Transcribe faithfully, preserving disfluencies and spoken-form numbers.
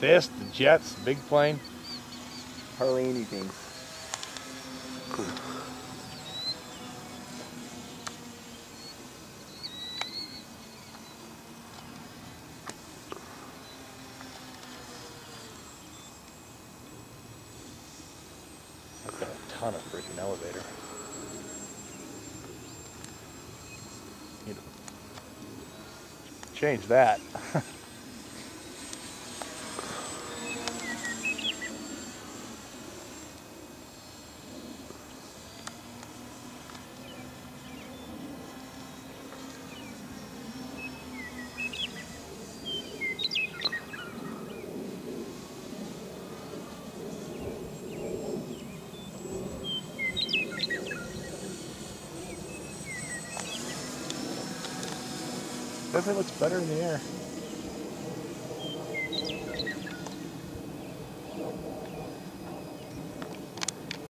this, the jets, the big plane. Hardly anything. I've got a ton of freaking elevator. You know, change that. Definitely looks better in the air.